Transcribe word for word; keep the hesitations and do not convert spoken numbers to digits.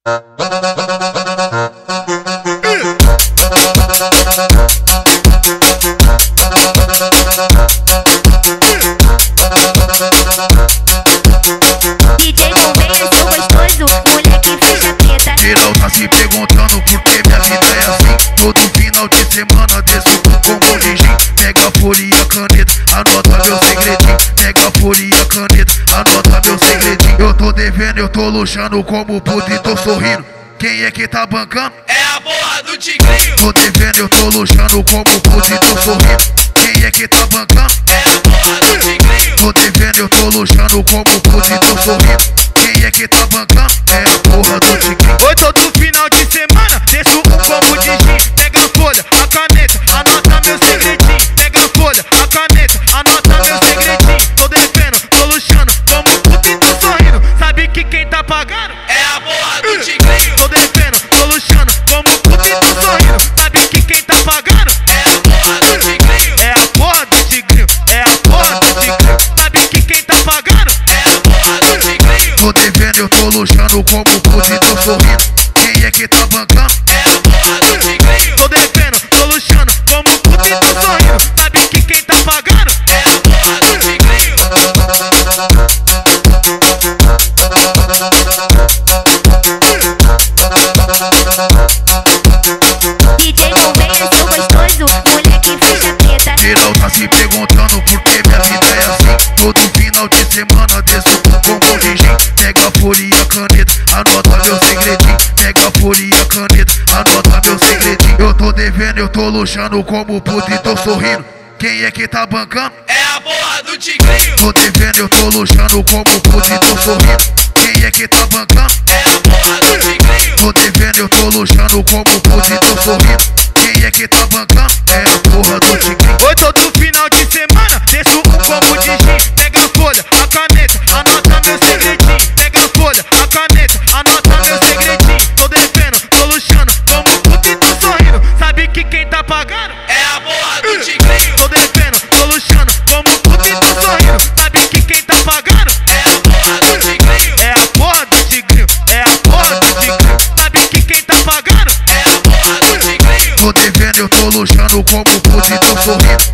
Geral tá se perguntando por que minha vida é assim. Todo final de semana desço como ligim. Pega a folha e a caneta, anota meu segredinho. Pega a folha e a caneta, anota meu segredinho. Eu tô devendo, eu tô luxando como puto e tô sorrindo. Quem é que tá bancando? É a porra do Tigrinho. Tô devendo, eu tô luxando como puto e tô sorrindo. Quem é que tá bancando? É a porra do Tigrinho. Tô devendo, eu tô luxando como puto e tô sorrindo. Quem é que tá bancando? É a porra do Tigrinho. Oi, todo final de semana desço um combo de gin. Pega a folha, a caneta, anota meu segredinho. Pega a folha, a caneta, anota meu segredinho. Tô devendo, tô luxando, como puto e tô sorrindo. Sabe que quem tá pagando? É a porra do Tigrinho. Tô devendo, tô luxando, como puto e tô sorrindo. Sabe que quem tá pagando? É a porra do Tigrinho. É a porra do Tigrinho, é a porra do Tigrinho. Sabe que quem tá pagando? É a porra do Tigrinho. Tô devendo, eu tô luxando como puto e tô sorrindo. Quem é que tá bancando? É a porra do Tigrinho. Tô devendo, tô luxando, como puto e tô sorrindo. Sabe que quem tá pagando? É a porra do Tigrinho. D J Gouveia, seu gostoso, moleque ficha preta. Geral tá se perguntando por que minha vida é assim. Todo final de semana desço como ligim. Pega a folha e a caneta, anota meu segredinho. Pega a folha e a caneta, anota meu segredinho. Eu tô devendo, eu tô luxando como puto e tô sorrindo. Quem é que tá bancando? É a porra do Tigrinho. Tô devendo, eu tô luxando como puto e tô sorrindo. Quem é que tá bancando? É a porra do Tigrinho. Tô devendo, eu tô luxando como puto e tô sorrindo. Quem é que tá bancando? É a porra do Tigrinho. Oi, todo final de semana desço um combo de gin. Pega a folha, a caneta, anota meu segredinho. Pega a folha, a caneta, anota meu segredinho. Tô devendo, tô luxando, como puto e tô sorrindo. Sabe que quem tá pagando? É a porra do Tigrinho. Tô devendo, tô luxando, como puto e tô sorrindo. Sabe que quem tá pagando? É a porra do Tigrinho. É a porra do Tigrinho, é a porra do Tigrinho. Sabe que quem tá pagando? É a porra do Tigrinho. Tô devendo, eu tô luxando como puto e tô sorrindo.